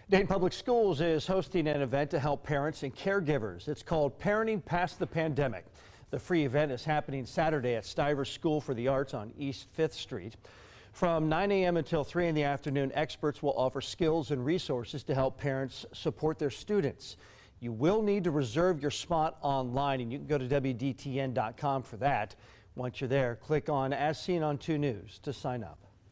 Dayton Public Schools is hosting an event to help parents and caregivers. It's called Parenting Past the Pandemic. The free event is happening Saturday at Stivers School for the Arts on East 5th Street. From 9 a.m. until 3 in the afternoon, experts will offer skills and resources to help parents support their students. You will need to reserve your spot online, and you can go to WDTN.com for that. Once you're there, click on As Seen on 2 News to sign up.